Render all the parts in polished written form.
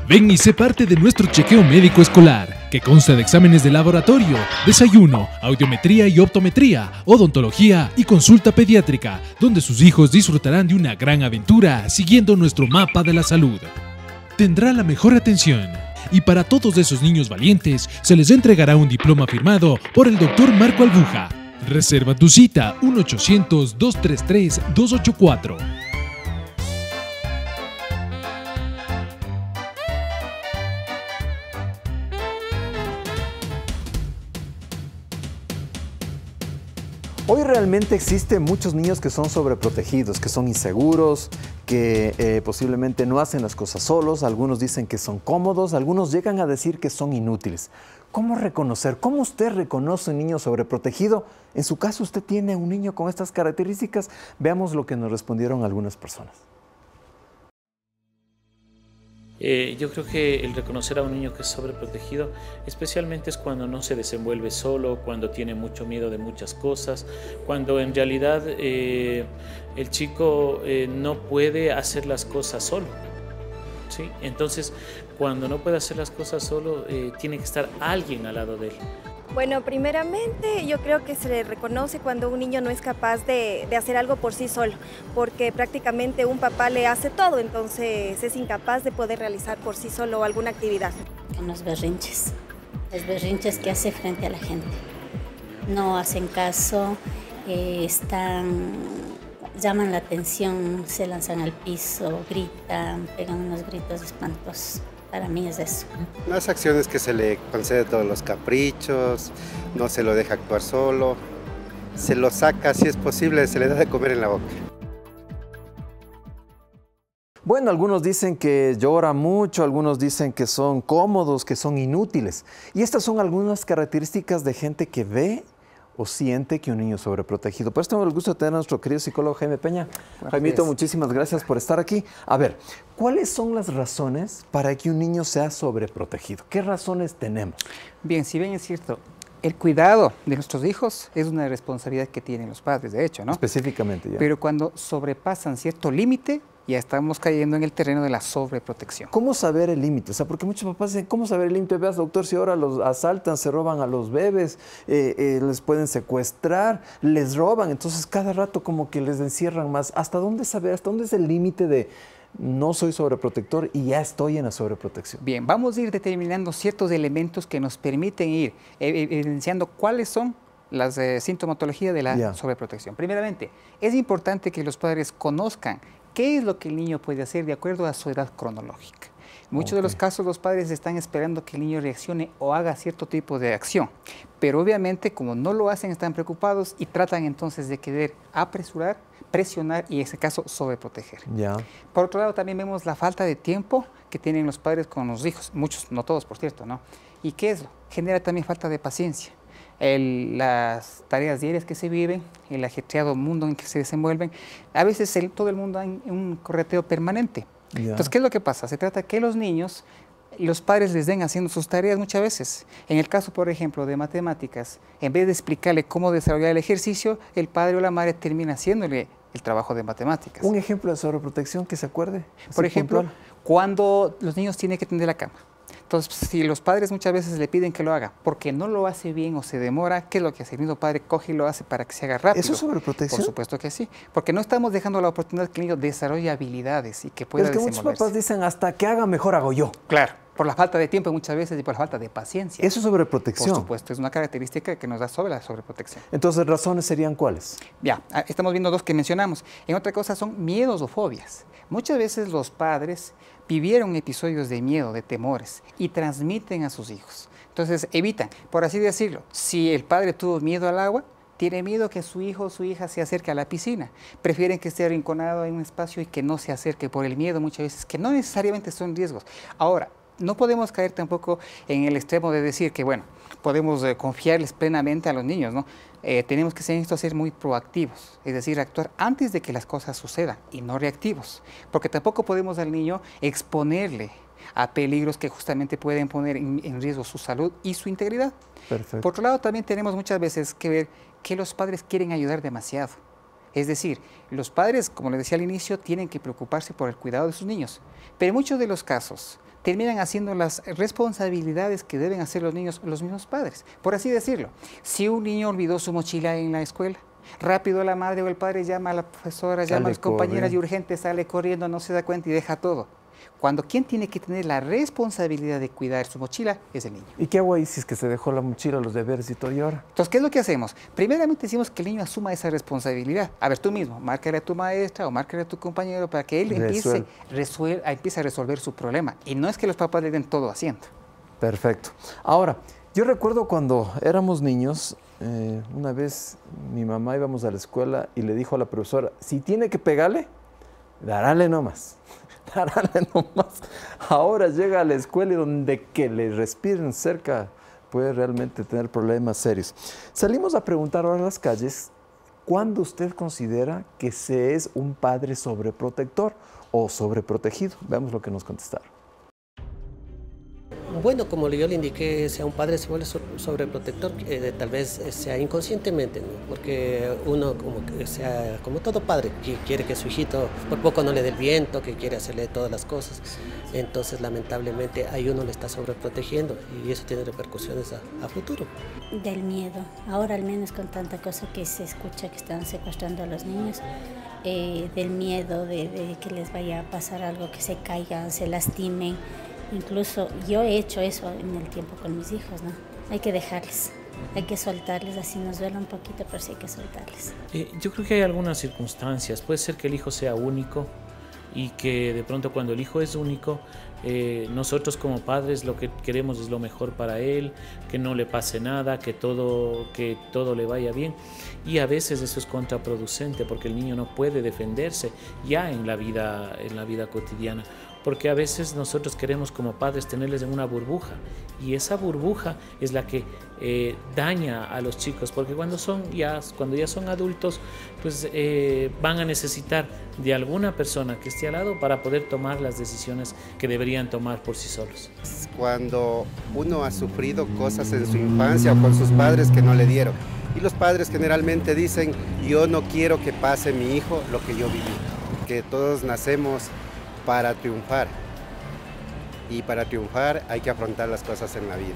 Ven y sé parte de nuestro chequeo médico escolar, que consta de exámenes de laboratorio, desayuno, audiometría y optometría, odontología y consulta pediátrica, donde sus hijos disfrutarán de una gran aventura siguiendo nuestro mapa de la salud. Tendrá la mejor atención y para todos esos niños valientes se les entregará un diploma firmado por el Dr. Marco Albuja. Reserva tu cita 1-800-233-284. Hoy realmente existen muchos niños que son sobreprotegidos, que son inseguros, que posiblemente no hacen las cosas solos, algunos dicen que son cómodos, algunos llegan a decir que son inútiles. ¿Cómo reconocer? ¿Cómo usted reconoce un niño sobreprotegido? En su caso, usted tiene un niño con estas características. Veamos lo que nos respondieron algunas personas. Yo creo que el reconocer a un niño que es sobreprotegido, especialmente es cuando no se desenvuelve solo, cuando tiene mucho miedo de muchas cosas, cuando en realidad el chico no puede hacer las cosas solo, ¿sí? Entonces, cuando no puede hacer las cosas solo, tiene que estar alguien al lado de él. Bueno, primeramente yo creo que se le reconoce cuando un niño no es capaz de hacer algo por sí solo, porque prácticamente un papá le hace todo, entonces es incapaz de poder realizar por sí solo alguna actividad. Con los berrinches que hace frente a la gente. No hacen caso, llaman la atención, se lanzan al piso, gritan, pegan unos gritos espantosos. Para mí es eso. Las acciones que se le concede todos los caprichos, no se lo deja actuar solo, se lo saca si es posible, se le da de comer en la boca. Bueno, algunos dicen que llora mucho, algunos dicen que son cómodos, que son inútiles. Y estas son algunas características de gente que ve o siente que un niño es sobreprotegido. Por eso tengo el gusto de tener a nuestro querido psicólogo Jaime Peña. Jaimito, muchísimas gracias por estar aquí. A ver, ¿cuáles son las razones para que un niño sea sobreprotegido? ¿Qué razones tenemos? Bien, si bien es cierto, el cuidado de nuestros hijos es una responsabilidad que tienen los padres, de hecho, ¿no? Específicamente, ya. Pero cuando sobrepasan cierto límite, ya estamos cayendo en el terreno de la sobreprotección. ¿Cómo saber el límite? O sea, porque muchos papás dicen, ¿cómo saber el límite? Veas, doctor, si ahora los asaltan, se roban a los bebés, les pueden secuestrar, les roban, entonces cada rato como que les encierran más. ¿Hasta dónde saber? ¿Hasta dónde es el límite de no soy sobreprotector y ya estoy en la sobreprotección? Bien, vamos a ir determinando ciertos elementos que nos permiten ir evidenciando cuáles son las sintomatologías de la sobreprotección. Primeramente, es importante que los padres conozcan qué es lo que el niño puede hacer de acuerdo a su edad cronológica. En muchos de los casos los padres están esperando que el niño reaccione o haga cierto tipo de acción, pero obviamente como no lo hacen están preocupados y tratan entonces de querer apresurar, presionar y en ese caso sobreproteger. Por otro lado también vemos la falta de tiempo que tienen los padres con los hijos, muchos, no todos por cierto, ¿no? ¿Y qué es? Genera también falta de paciencia. Las tareas diarias que se viven, el ajetreado mundo en que se desenvuelven, a veces todo el mundo en un correteo permanente. Entonces, ¿qué es lo que pasa? Se trata que los niños, los padres les den haciendo sus tareas muchas veces. En el caso, por ejemplo, de matemáticas, en vez de explicarle cómo desarrollar el ejercicio, el padre o la madre termina haciéndole el trabajo de matemáticas. ¿Un ejemplo de sobreprotección que se acuerde? Por ejemplo, cuando los niños tienen que tender la cama. Entonces, si los padres muchas veces le piden que lo haga porque no lo hace bien o se demora, ¿qué es lo que hace? El mismo padre coge y lo hace para que se haga rápido. ¿Eso es sobreprotección? Por supuesto que sí, porque no estamos dejando la oportunidad que el niño desarrolle habilidades y que pueda desenvolverse. Muchos papás dicen, hasta que haga mejor hago yo. Claro, por la falta de tiempo muchas veces y por la falta de paciencia. ¿Eso es sobreprotección? Por supuesto, es una característica que nos da sobre la sobreprotección. Entonces, ¿razones serían cuáles? Ya, estamos viendo dos que mencionamos. En otra cosa son miedos o fobias. Muchas veces los padres vivieron episodios de miedo, de temores, y transmiten a sus hijos. Entonces evitan, por así decirlo, si el padre tuvo miedo al agua, tiene miedo que su hijo o su hija se acerque a la piscina. Prefieren que esté arrinconado en un espacio y que no se acerque por el miedo muchas veces, que no necesariamente son riesgos. Ahora, no podemos caer tampoco en el extremo de decir que, bueno, podemos confiarles plenamente a los niños, ¿no? Tenemos que ser muy proactivos, es decir, actuar antes de que las cosas sucedan y no reactivos, porque tampoco podemos al niño exponerle a peligros que justamente pueden poner en riesgo su salud y su integridad. Perfecto. Por otro lado, también tenemos muchas veces que ver que los padres quieren ayudar demasiado. Es decir, los padres, como les decía al inicio, tienen que preocuparse por el cuidado de sus niños, pero en muchos de los casos terminan haciendo las responsabilidades que deben hacer los niños los mismos padres. Por así decirlo, si un niño olvidó su mochila en la escuela, rápido la madre o el padre llama a la profesora, llama a las compañeras y urgente sale corriendo, no se da cuenta y deja todo. Cuando quien tiene que tener la responsabilidad de cuidar su mochila es el niño. ¿Y qué hago ahí si es que se dejó la mochila, los deberes y todo y ahora? Entonces, ¿qué es lo que hacemos? Primeramente decimos que el niño asuma esa responsabilidad. A ver, tú mismo, márcale a tu maestra o márcale a tu compañero para que él empiece a resolver su problema. Y no es que los papás le den todo haciendo. Perfecto. Ahora, yo recuerdo cuando éramos niños, una vez mi mamá íbamos a la escuela y le dijo a la profesora, si tiene que pegarle, darale nomás. Darale nomás. Ahora llega a la escuela y donde que le respiren cerca puede realmente tener problemas serios. Salimos a preguntar ahora a las calles, ¿cuándo usted considera que se es un padre sobreprotector o sobreprotegido? Veamos lo que nos contestaron. Bueno, como yo le indiqué, sea un padre se vuelve sobreprotector, tal vez sea inconscientemente, ¿no? Porque uno, como todo padre, que quiere que su hijito por poco no le dé el viento, que quiere hacerle todas las cosas. Entonces, lamentablemente, ahí uno le está sobreprotegiendo y eso tiene repercusiones a futuro. Del miedo. Ahora, al menos con tanta cosa que se escucha que están secuestrando a los niños, del miedo de que les vaya a pasar algo, que se caigan, se lastimen. Incluso yo he hecho eso en el tiempo con mis hijos, ¿no? Hay que dejarles, hay que soltarles, así nos duele un poquito, pero sí hay que soltarles. Yo creo que hay algunas circunstancias. Puede ser que el hijo sea único y que de pronto cuando el hijo es único, nosotros como padres lo que queremos es lo mejor para él, que no le pase nada, que todo le vaya bien. Y a veces eso es contraproducente porque el niño no puede defenderse ya en la vida cotidiana. Porque a veces nosotros queremos como padres tenerles en una burbuja y esa burbuja es la que daña a los chicos, porque cuando ya son adultos, pues van a necesitar de alguna persona que esté al lado para poder tomar las decisiones que deberían tomar por sí solos. Cuando uno ha sufrido cosas en su infancia o con sus padres que no le dieron, y los padres generalmente dicen, yo no quiero que pase mi hijo lo que yo viví, que todos nacemos para triunfar y para triunfar hay que afrontar las cosas en la vida.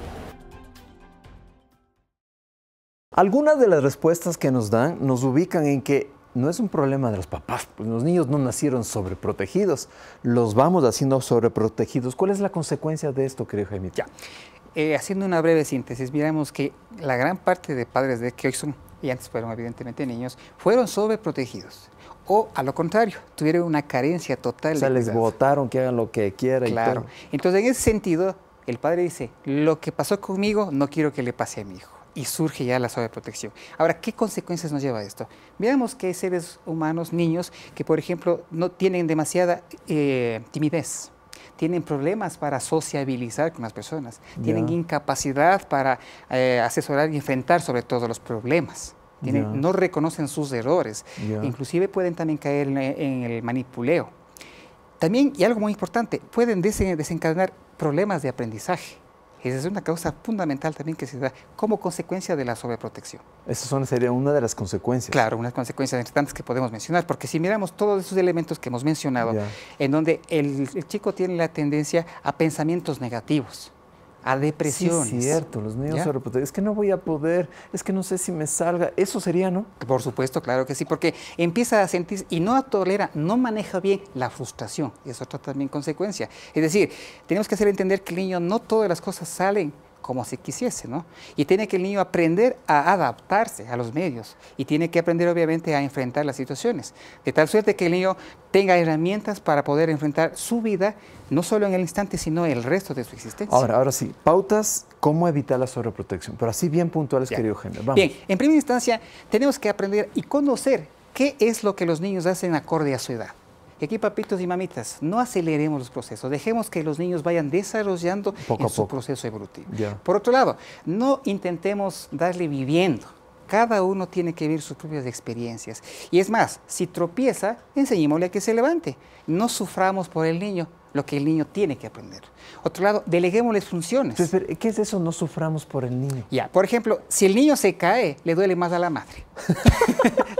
Algunas de las respuestas que nos dan nos ubican en que no es un problema de los papás, pues los niños no nacieron sobreprotegidos, los vamos haciendo sobreprotegidos. ¿Cuál es la consecuencia de esto, querido Jaime? Ya, haciendo una breve síntesis, miramos que la gran parte de padres de que hoy son, y antes fueron evidentemente niños, fueron sobreprotegidos. O, a lo contrario, tuvieron una carencia total. O sea, les votaron que hagan lo que quieran. Claro. Y todo. Entonces, en ese sentido, el padre dice, lo que pasó conmigo no quiero que le pase a mi hijo. Y surge ya la sobreprotección. Ahora, ¿qué consecuencias nos lleva esto? Veamos que hay seres humanos, niños, que por ejemplo no tienen demasiada timidez. Tienen problemas para sociabilizar con las personas. Tienen incapacidad para asesorar y enfrentar sobre todo los problemas. No reconocen sus errores, inclusive pueden también caer en el manipuleo. También, y algo muy importante, pueden desencadenar problemas de aprendizaje. Esa es una causa fundamental también que se da como consecuencia de la sobreprotección. Esa sería una de las consecuencias. Claro, unas consecuencias importantes que podemos mencionar, porque si miramos todos esos elementos que hemos mencionado, en donde el chico tiene la tendencia a pensamientos negativos, a depresiones. Sí, es cierto, los niños sobreprotectores. Es que no voy a poder, es que no sé si me salga. Eso sería, ¿no? Por supuesto, claro que sí, porque empieza a sentir y no tolera, no maneja bien la frustración. Y es otra también consecuencia. Es decir, tenemos que hacer entender que el niño no todas las cosas salen como se quisiese, ¿no? Y tiene que el niño aprender a adaptarse a los medios y tiene que aprender obviamente a enfrentar las situaciones, de tal suerte que el niño tenga herramientas para poder enfrentar su vida, no solo en el instante, sino el resto de su existencia. Ahora sí, pautas, ¿cómo evitar la sobreprotección? Pero así bien puntuales, querido Jaime. Vamos. Bien, en primera instancia tenemos que aprender y conocer qué es lo que los niños hacen acorde a su edad. Y aquí, papitos y mamitas, no aceleremos los procesos, dejemos que los niños vayan desarrollando en su proceso evolutivo. Por otro lado, no intentemos darle viviendo. Cada uno tiene que vivir sus propias experiencias. Y es más, si tropieza, enseñémosle a que se levante. No suframos por el niño lo que el niño tiene que aprender. Otro lado, deleguémosles funciones. Pero, ¿qué es eso? No suframos por el niño. Ya, por ejemplo, si el niño se cae, le duele más a la madre.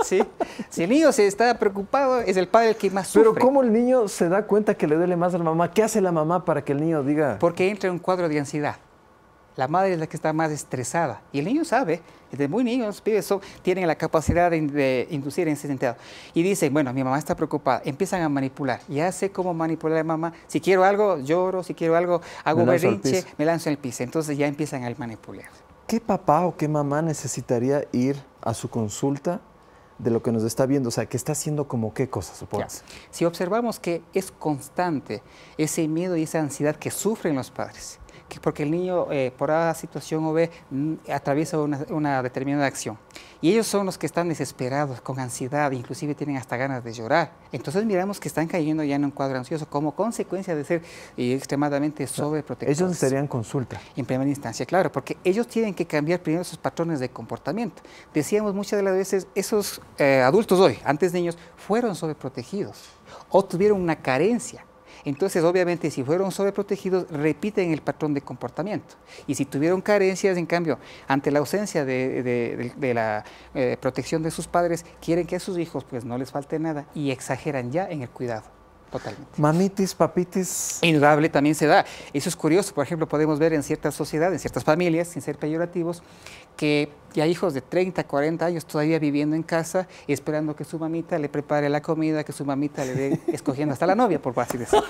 ¿sí? Si el niño se está preocupado, es el padre el que más sufre. Pero ¿cómo el niño se da cuenta que le duele más a la mamá? ¿Qué hace la mamá para que el niño diga? Porque entra en un cuadro de ansiedad. La madre es la que está más estresada. Y el niño sabe, desde muy niños, los pibes tienen la capacidad de inducir en ese sentido. Y dicen, bueno, mi mamá está preocupada. Empiezan a manipular. Ya sé cómo manipular a la mamá. Si quiero algo, lloro. Si quiero algo, hago berrinche, me lanzo en el piso. Entonces ya empiezan a manipular. ¿Qué papá o qué mamá necesitaría ir a su consulta de lo que nos está viendo? O sea, ¿qué está haciendo como qué cosa, supongas? Si observamos que es constante ese miedo y esa ansiedad que sufren los padres, porque el niño por A situación o B atraviesa una determinada acción. Y ellos son los que están desesperados, con ansiedad, inclusive tienen hasta ganas de llorar. Entonces miramos que están cayendo ya en un cuadro ansioso como consecuencia de ser extremadamente sobreprotectores. Ellos necesitarían consulta. En primera instancia, claro, porque ellos tienen que cambiar primero sus patrones de comportamiento. Decíamos muchas de las veces, esos adultos hoy, antes niños, fueron sobreprotegidos o tuvieron una carencia. Entonces, obviamente, si fueron sobreprotegidos, repiten el patrón de comportamiento. Y si tuvieron carencias, en cambio, ante la ausencia de la protección de sus padres, quieren que a sus hijos pues no les falte nada y exageran ya en el cuidado. Totalmente. Mamitis, papitis. Indudable también se da. Eso es curioso. Por ejemplo, podemos ver en ciertas sociedades, en ciertas familias, sin ser peyorativos, que ya hijos de 30, 40 años todavía viviendo en casa, esperando que su mamita le prepare la comida, que su mamita le dé, escogiendo hasta la novia, por así decirlo.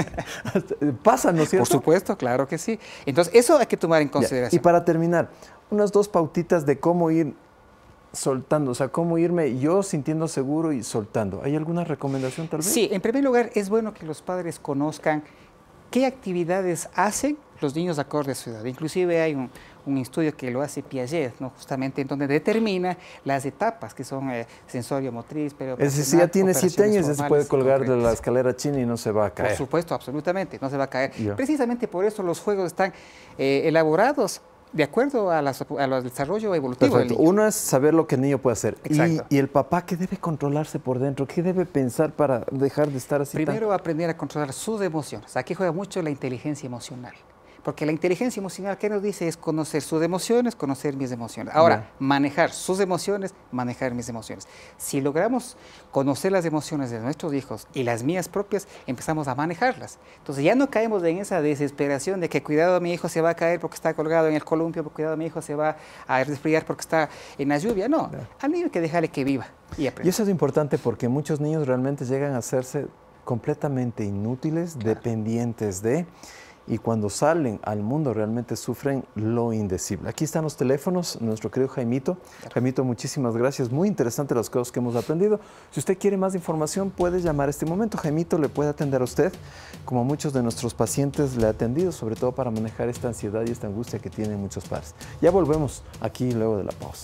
Pasa, ¿no es cierto? Por supuesto, claro que sí. Entonces, eso hay que tomar en consideración. Y para terminar, unas 2 pautitas de cómo ir soltando, o sea, cómo irme yo sintiendo seguro y soltando. ¿Hay alguna recomendación tal vez? Sí, en primer lugar es bueno que los padres conozcan qué actividades hacen los niños acorde a su edad. Inclusive hay un estudio que lo hace Piaget, ¿no? Justamente en donde determina las etapas que son sensorio-motriz, pero es decir, si ya tiene 7 años ya se puede colgar de la escalera china y no se va a caer. Por supuesto, absolutamente, no se va a caer. Precisamente por eso los juegos están elaborados de acuerdo al desarrollo evolutivo del niño. Uno es saber lo que el niño puede hacer. Exacto. Y el papá, ¿qué debe controlarse por dentro? ¿Qué debe pensar para dejar de estar así? Primero, aprender a controlar sus emociones. Aquí juega mucho la inteligencia emocional. Porque la inteligencia emocional, ¿qué nos dice? Es conocer sus emociones, conocer mis emociones. Ahora, manejar sus emociones, manejar mis emociones. Si logramos conocer las emociones de nuestros hijos y las mías propias, empezamos a manejarlas. Entonces ya no caemos en esa desesperación de que cuidado mi hijo se va a caer porque está colgado en el columpio, cuidado mi hijo se va a resfriar porque está en la lluvia. No, al niño hay que dejarle que viva y aprenda. Y eso es importante porque muchos niños realmente llegan a hacerse completamente inútiles, dependientes de... Y cuando salen al mundo realmente sufren lo indecible. Aquí están los teléfonos, nuestro querido Jaimito. Jaimito, muchísimas gracias. Muy interesante las cosas que hemos aprendido. Si usted quiere más información, puede llamar a este momento. Jaimito le puede atender a usted, como muchos de nuestros pacientes le ha atendido, sobre todo para manejar esta ansiedad y esta angustia que tienen muchos padres. Ya volvemos aquí luego de la pausa.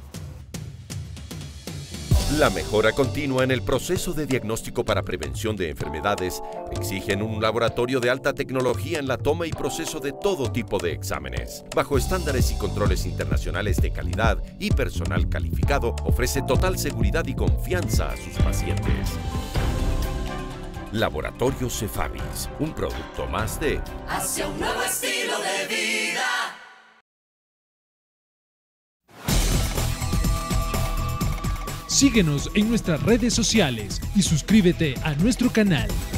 La mejora continua en el proceso de diagnóstico para prevención de enfermedades exigen un laboratorio de alta tecnología en la toma y proceso de todo tipo de exámenes. Bajo estándares y controles internacionales de calidad y personal calificado, ofrece total seguridad y confianza a sus pacientes. Laboratorio Cefabis, un producto más de... Hacia un nuevo estilo de vida. Síguenos en nuestras redes sociales y suscríbete a nuestro canal.